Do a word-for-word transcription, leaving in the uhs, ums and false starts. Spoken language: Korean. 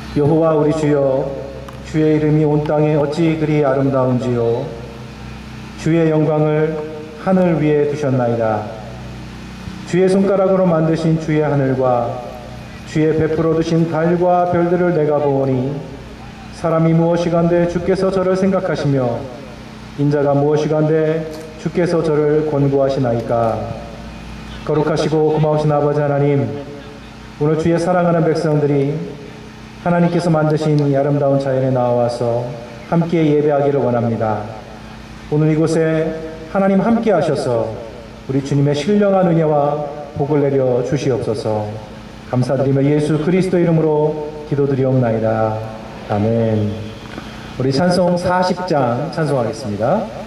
여호와 우리 주여, 주의 이름이 온 땅에 어찌 그리 아름다운지요. 주의 영광을 하늘 위에 두셨나이다. 주의 손가락으로 만드신 주의 하늘과 주의 베풀어 두신 달과 별들을 내가 보오니 사람이 무엇이간데 주께서 저를 생각하시며 인자가 무엇이간데 주께서 저를 권고하시나이까. 거룩하시고 고마우신 아버지 하나님, 오늘 주의 사랑하는 백성들이 하나님께서 만드신 이 아름다운 자연에 나와서 함께 예배하기를 원합니다. 오늘 이곳에 하나님 함께 하셔서 우리 주님의 신령한 은혜와 복을 내려 주시옵소서. 감사드리며 예수 그리스도 이름으로 기도드리옵나이다. 아멘. 우리 찬송 사십 장 찬송하겠습니다.